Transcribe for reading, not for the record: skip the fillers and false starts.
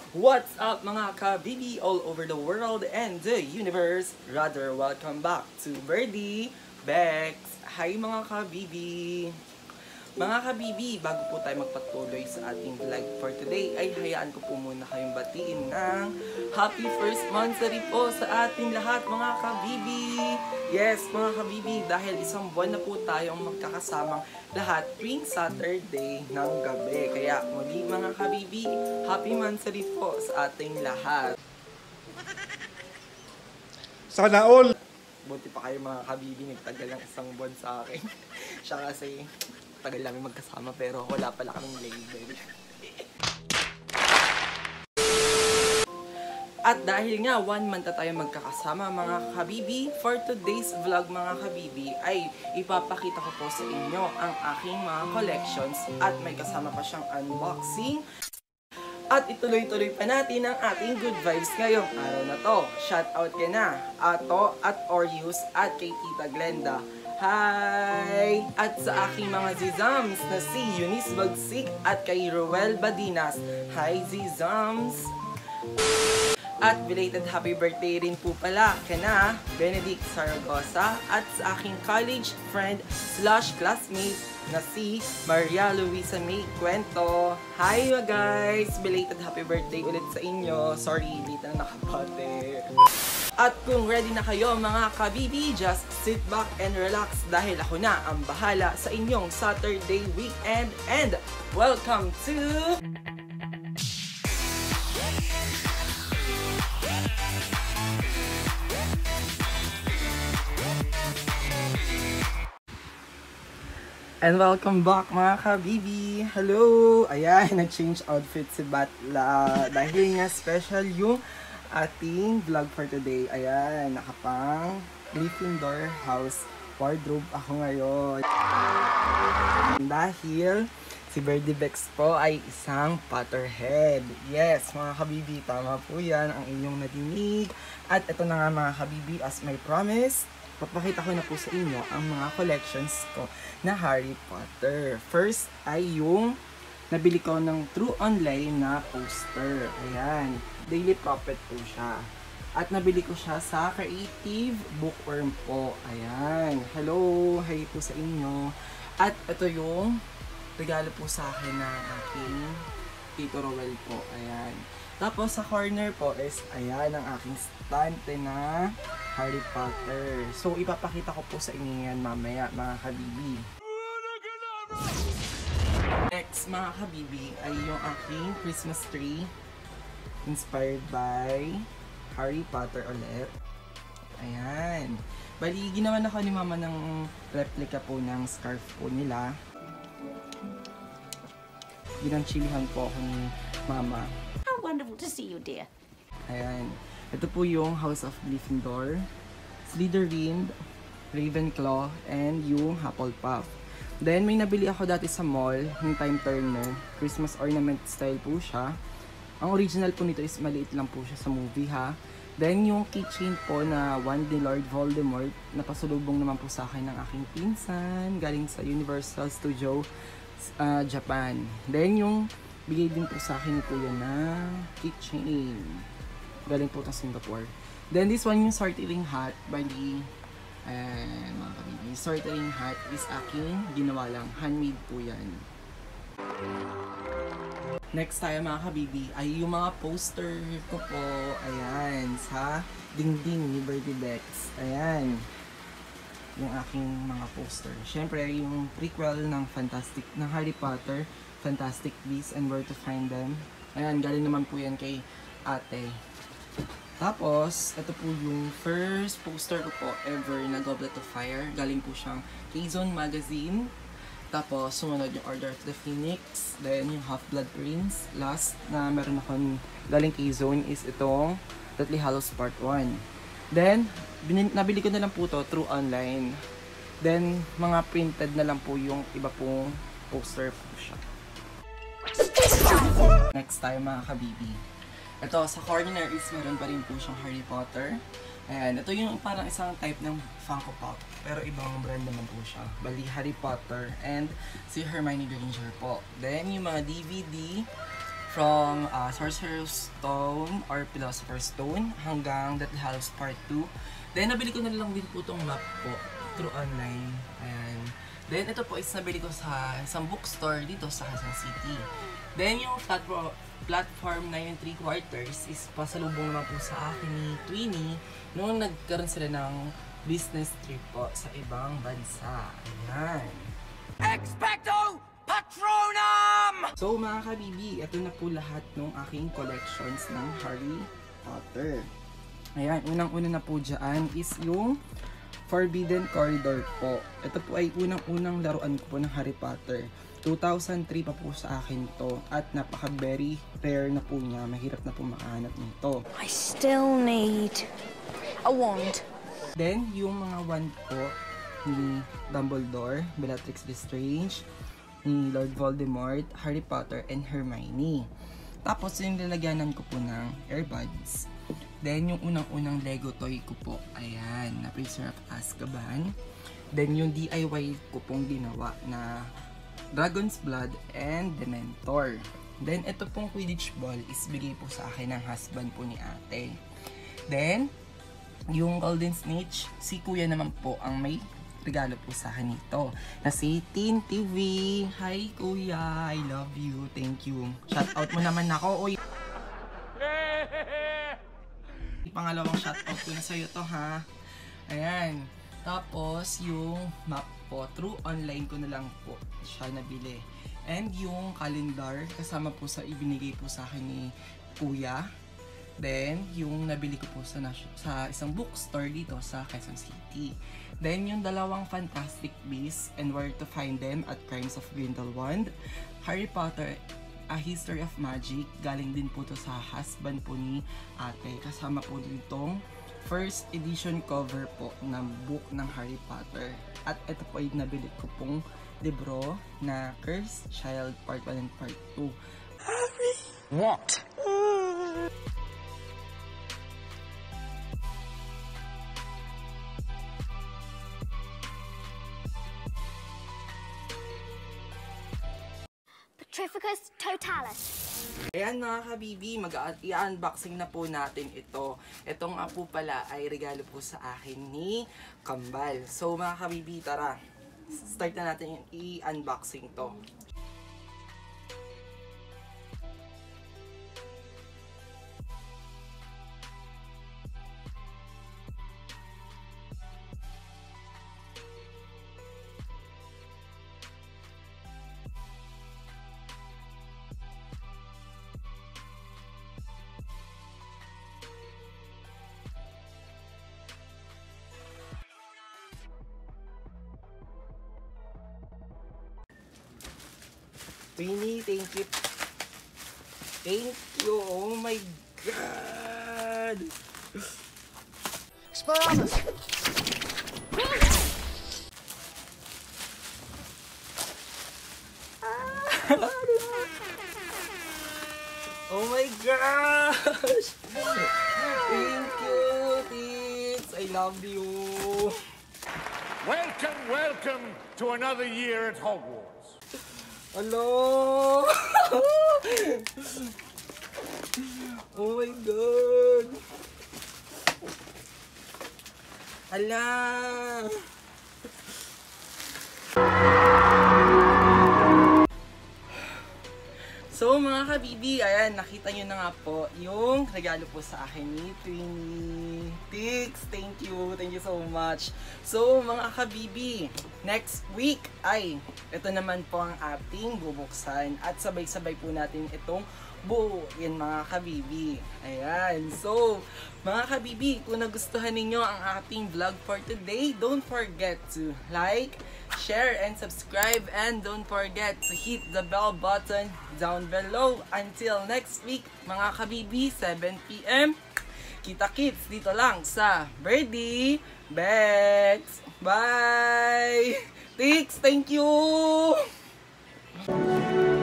What's up mga ka-BB all over the world and the universe? Rather, welcome back to Birdie Bex. Hi mga ka-BB! Mga ka-BB, bago po tayo magpatuloy sa ating vlog for today, ay hayaan ko po muna kayong batiin ng happy first monthsary po sa ating lahat mga ka-BB! Yes, mga ka-BB, dahil isang buwan na po tayong magkakasamang lahat tuwing Saturday ng gabi. Kaya muli mga ka-BB, happy monthsary po sa ating lahat. Sana all! Buti pa kayo mga ka-BB, nagtagal ng isang buwan sa akin. Siya kasi tagal namin magkasama pero wala pala kaming label. At dahil nga 1 month na tayo magkakasama mga kabibi, for today's vlog mga kabibi ay ipapakita ko po sa inyo ang aking mga collections at may kasama pa siyang unboxing. At ituloy-tuloy pa natin ang ating good vibes ngayong araw na to. Shout out ka na, Ato at Orius at kay Tita Glenda. Hi! At sa aking mga zizams na si Eunice Bagsik at kay Roel Badinas. Hi zizams! At belated happy birthday rin po pala kana Benedict Saragosa at sa aking college friend / classmate na si Maria Luisa May Cuento. Hi guys! Belated happy birthday ulit sa inyo. Sorry, hindi na nakapate. At kung ready na kayo mga kabibi, just sit back and relax dahil ako na ang bahala sa inyong Saturday weekend and welcome to... And welcome back mga kabibi! Hello! Ayan, nag-change outfit si Batla dahil nga special yung ating vlog for today. Ayan, nakapang Gryffindor House wardrobe ako ngayon. Dahil si Birdie Bex po ay isang Potterhead. Yes, mga kabibi, tama po yan ang inyong nadinig. At ito na nga mga kabibi, as my promise, papakita ko na po sa inyo ang mga collections ko na Harry Potter. First ay yung nabili ko ng True Online na poster. Ayan, Daily Prophet po siya. At nabili ko siya sa Creative Bookworm po. Ayan, hello, hi po sa inyo. At ito yung regalo po sa akin ng aking Tito Roel po. Ayan. Tapos sa corner po is, ayan ang aking stante na Harry Potter. So ipapakita ko po sa inyo yan mamaya mga kabibi. Next mga kabibi ay yung aking Christmas tree. Inspired by Harry Potter ulit. Ayan. Bali, ginawa na ko ni mama ng replica po ng scarf po nila. Ginanchilihan po ako ni mama. How wonderful to see you, dear. Ayan. Ito po yung House of Gryffindor, Slytherin, Ravenclaw, and yung Hufflepuff. Then, may nabili ako dati sa mall, yung Time Turner. Christmas ornament style po siya. Ang original po nito is maliit lang po siya sa movie ha. Then, yung keychain po na wand ni Lord Voldemort, napasulubong naman po sa akin ng aking pinsan, galing sa Universal Studio, Japan. Then, yung bigay din po sa akin ni Kuya na keychain. Galing po sa Singapore. Then, this one yung sortering hat, bali, mga kabibi, sortering hat is aking ginawa lang. Handmade po yan. Next tayo mga kabibi ay yung mga poster ko po. Ayan, sa dingding ni Birdie Bex. Ayan. Yung aking mga poster. Siyempre, yung prequel ng Harry Potter, Fantastic Beasts and Where to Find Them. Ayan, galing naman po yan kay ate. Tapos, ito po yung first poster ko po ever na Goblet of Fire. Galing po siyang K-Zone Magazine. Tapos, sumunod yung Order of the Phoenix. Then, yung Half-Blood Prince. Last na meron ako galing K-Zone is itong Deathly Hallows Part 1. Then, nabili ko na lang po to through online. Then, mga printed na lang po yung iba pong poster po siya. Next tayo mga kabibi. Ito, sa corner is meron pa rin po siyang Harry Potter. Ayan, ito yung parang isang type ng Funko Pop. Pero ibang brand naman po siya. Bali, Harry Potter and si Hermione Granger po. Then, yung mga DVD from Sorcerer's Stone or Philosopher's Stone hanggang Deathly Hallows Part 2. Then, nabili ko na lang din po itong map po through online. Ayan. Then, ito po is nabili ko sa isang bookstore dito sa Quezon City. Then, yung platform na yung 3/4 is pasalubong naman po sa akin ni Twinnie noong nagkaroon sila ng business trip po sa ibang bansa. Ayan. Expecto Patronum! So mga kabibi, ito na po lahat ng aking collections ng Harry Potter. Ayan, unang-una na po dyan is yung Forbidden Corridor po. Ito po ay unang-unang laruan ko po ng Harry Potter. 2003 pa po sa akin to at napaka-very rare na po niya. Mahirap na po makahanap nito. I still need a wand. Then, yung mga wand po ni Dumbledore, Bellatrix Lestrange, ni Lord Voldemort, Harry Potter, and Hermione. Tapos, yung lalagyanan ko po ng earbuds. Then, yung unang-unang Lego toy ko po, ayan, na Prisoner of Azkaban. Then, yung DIY ko pong ginawa na Dragon's Blood and Dementor. Then, ito pong Quidditch ball is bigay po sa akin ng husband po ni ate. Then, yung Golden Snitch, si kuya naman po ang may regalo po sa akin nito. Na si Teen TV. Hi kuya, I love you. Thank you. Shout out mo naman ako. Uy. Pangalawang shout out ko na sa'yo to ha. Ayan. Tapos yung map po, through online ko na lang po siya nabili. And yung calendar, kasama po sa ibinigay po sa akin ni kuya. Then, yung nabili ko po sa isang bookstore dito sa Quezon City. Then, yung dalawang Fantastic Beasts and Where to Find Them at Crimes of Grindelwald. Harry Potter, A History of Magic. Galing din po to sa husband po ni ate. Kasama po ditong first edition cover po ng book ng Harry Potter. At ito po ay nabili ko pong libro na Cursed Child Part 1 and Part 2. Harry! What? Petrificus Totalis. Ayan mga kabibi, i-unboxing na po natin ito. Ito nga po pala ay regalo po sa akin ni Kambal. So mga kabibi, tara, start na natin yung i-unboxing to. Twinnie, thank you. Thank you. Oh my God. Expelliarmus! Oh my gosh. Thank you, Tits. I love you. Welcome, welcome to another year at Hogwarts. Hello. Oh my God. Ala. So mga kabibi, ayan, nakita nyo na nga po yung regalo po sa akin ni Twinnie. Tix, thank you so much. So mga kabibi, next week ay ito naman po ang ating bubuksan at sabay-sabay po natin itong buuin mga kabibi. Ayan, so mga kabibi, kung nagustuhan ninyo ang ating vlog for today, don't forget to like, share, and subscribe, and don't forget to hit the bell button down below. Until next week mga kabibi, 7 PM, kita-kits dito lang sa Birdie Bets. Bye! Tix, thank you!